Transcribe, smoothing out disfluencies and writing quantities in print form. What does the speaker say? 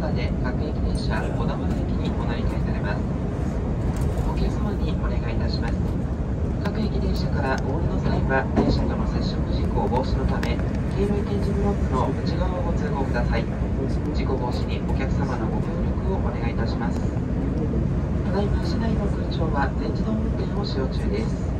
方で各駅電車小田原駅にお乗り換えされます。お客様にお願いいたします。各駅電車からお降りの際は電車との接触事故防止のため黄色い点字ブロックの内側をご通行ください。事故防止にお客様のご協力をお願いいたします。ただいま市内の空調は全自動運転を使用中です。